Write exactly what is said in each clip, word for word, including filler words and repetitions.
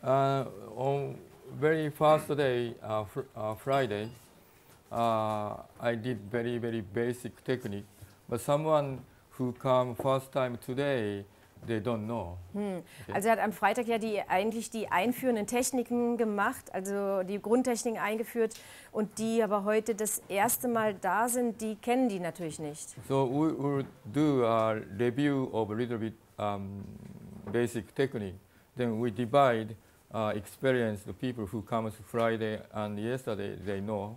Uh, on very first day, uh, fr uh, Friday, uh, I did very, very basic technique. But someone who come first time today, they don't know. Hm. Okay. Also er hat am Freitag ja die, eigentlich die einführenden Techniken gemacht, also die Grundtechniken eingeführt, und die aber heute das erste Mal da sind, die kennen die natürlich nicht. So we will do a review of a little bit um, basic technique. Then we divide uh, experience the people who comes Friday and yesterday, they know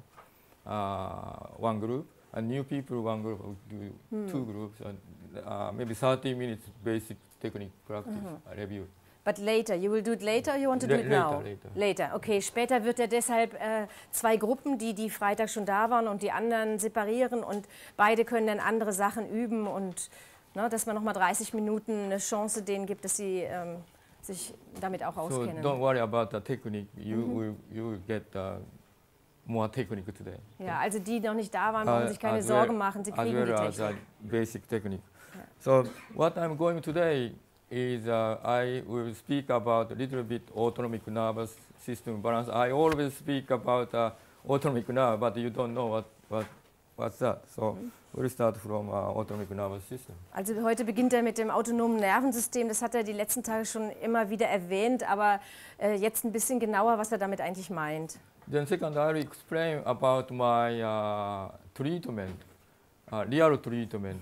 uh, one group, and new people one group, we do Hmm. two groups, and uh, maybe thirty minutes basic technique practice Mhm. uh, review. But later, you will do it later or you want to do La- it later, now? later. Later, okay. Später wird er deshalb äh, zwei Gruppen, die die Freitag schon da waren und die anderen separieren, und beide können dann andere Sachen üben, und ne, dass man nochmal dreißig Minuten eine Chance denen gibt, dass sie ähm, sich damit auch So auskennen. don't worry about the technique. You Mhm. will you will get uh, more technique today. Ja, also die noch nicht da waren, brauchen Uh, sich keine as Sorgen well- machen, sie as kriegen die well as Technik. a basic technique. Yeah. So what I'm going today is uh, I will speak about a little bit autonomic nervous system balance. I always speak about uh, autonomic nerve, but you don't know what, what what's that. So we'll start from uh, autonomic nervous system. Also heute beginnt er mit dem autonomen Nervensystem. Das hat er die letzten Tage schon immer wieder erwähnt, aber äh, jetzt ein bisschen genauer, was er damit eigentlich meint. Then second, I will explain about my uh, treatment, uh, real treatment.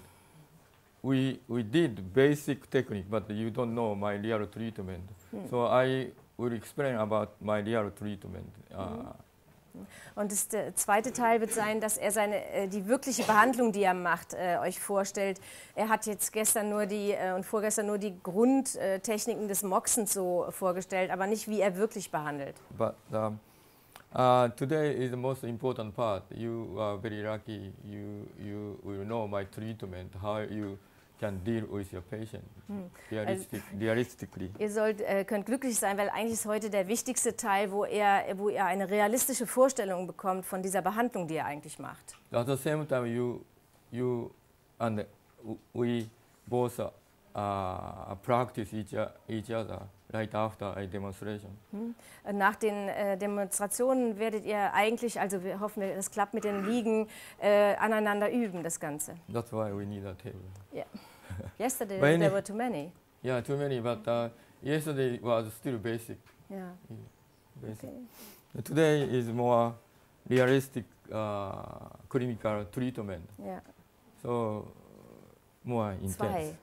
We, we did basic technique, but you don't know my real treatment. Hmm. So I will explain about my real treatment. Uh, Und das, der zweite Teil wird sein, dass er seine, äh, die wirkliche Behandlung, die er macht, äh, euch vorstellt. Er hat jetzt gestern nur die äh, und vorgestern nur die Grundtechniken des Moxens so vorgestellt, aber nicht, wie er wirklich behandelt. But um, uh, today is the most important part. You are very lucky. You, you will know my treatment, how you can deal with your patient Hm. realistic, realistically. Ihr sollt, äh, könnt glücklich sein, weil eigentlich ist heute der wichtigste Teil, wo er, wo ihr eine realistische Vorstellung bekommt von dieser Behandlung, die er eigentlich macht. At the same time, you, you and we both uh, practice each, each other right after a demonstration. Hm. Nach den äh, Demonstrationen werdet ihr eigentlich, also wir hoffen, es klappt mit den Liegen, äh, aneinander üben, das Ganze. That's why we need a table. Yeah. Yesterday But there any- were too many. Yeah, too many, but uh, yesterday was still basic. Yeah. basic. Okay. Today is more realistic uh, clinical treatment, Yeah. so more intense. Zwei.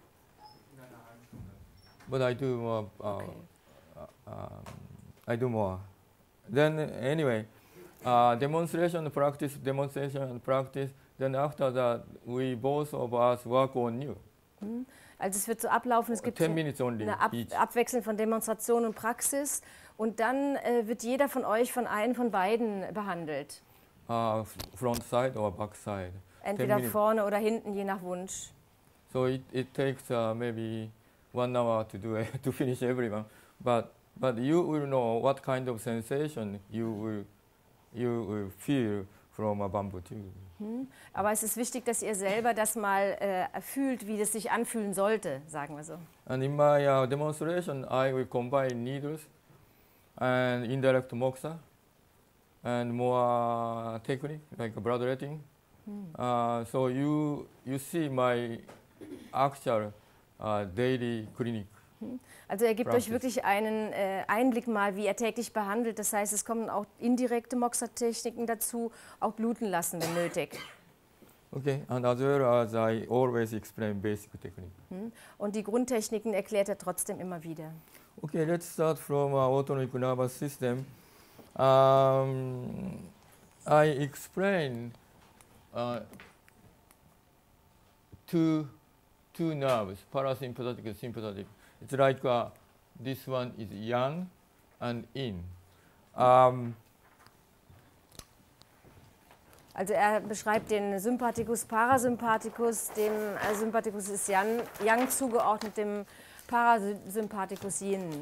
But I do more. Uh, Okay. uh, um, I do more. Then anyway, uh, demonstration practice, demonstration and practice. Then after that, we both of us work on you. Hm. Also es wird so ablaufen, es gibt Ten so minutes only eine Ab each. Abwechslung von Demonstration und Praxis, und dann äh, wird jeder von euch von einem von beiden behandelt. Uh, f- front side or back side. Entweder minutes. vorne oder hinten, je nach Wunsch. So it, it takes uh, maybe one hour to do it, to finish everyone. But but you will know what kind of sensation you will you will feel from a bamboo tube. Hm. Aber es ist wichtig, dass ihr selber das mal äh, fühlt, wie das sich anfühlen sollte, sagen wir so. And in my uh, demonstration, I will combine needles and indirect moxa and more technique like bloodletting. Uh, so you you see my actual uh, daily clinic. Also er gibt euch Practice. wirklich einen äh, Einblick mal, wie er täglich behandelt. Das heißt, es kommen auch indirekte Moxa-Techniken dazu, auch bluten lassen, wenn nötig. Okay, and as well as I always explain basic technique. Hm. Und die Grundtechniken erklärt er trotzdem immer wieder. Okay, let's start from uh, autonomic nervous system. Um, I explain uh, two, two nerves, parasympathetic and sympathetic. It's like uh, this one is yang and yin. Um, Also er beschreibt den Sympathikus, Parasympathikus, dem äh, Sympathikus ist Yang, Yang zugeordnet, dem Parasympathikus Yin.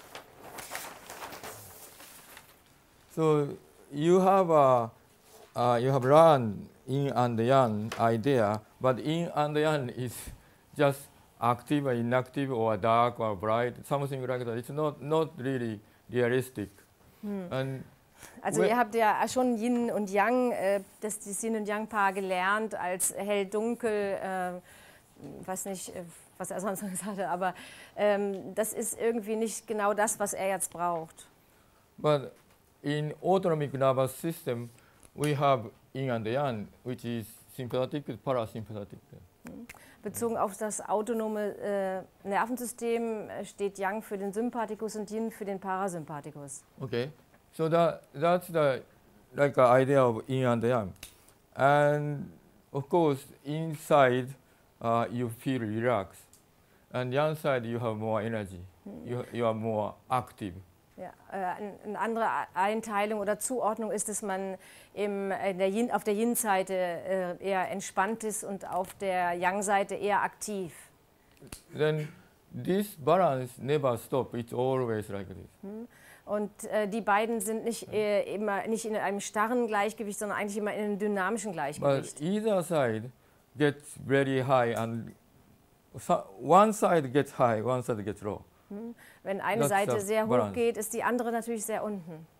so you have uh, uh, you have learned yin and yang idea, but yin and yang is just active or inactive or dark or bright, something like that. It's not, not really realistic. And Also Well- ihr habt ja schon Yin und Yang, äh, das, das Yin und Yang-Paar gelernt als hell-dunkel, äh, weiß nicht, äh, was er sonst noch gesagt hat, aber ähm, das ist irgendwie nicht genau das, was er jetzt braucht. But in autonomic nervous system, we have yin and yang, which is sympathetic and parasympathetic. Bezogen auf das autonome äh, Nervensystem äh, steht Yang für den Sympathikus und Yin für den Parasympathikus. Okay, so that that's the like a idea of yin and yang, and of course inside uh, you feel relaxed, and the outside you have more energy. You you are more active. Ja, äh, ein- eine andere Einteilung oder Zuordnung ist, dass man im, in der Yin, auf der Yin-Seite äh, eher entspannt ist und auf der Yang-Seite eher aktiv. Then this balance never stop. It's always like this. Und äh, die beiden sind nicht, äh, immer, nicht in einem starren Gleichgewicht, sondern eigentlich immer in einem dynamischen But Gleichgewicht. either side gets very high, and so, one side gets high, one side gets low. Wenn eine That's Seite the sehr hoch balance. geht, ist die andere natürlich sehr unten.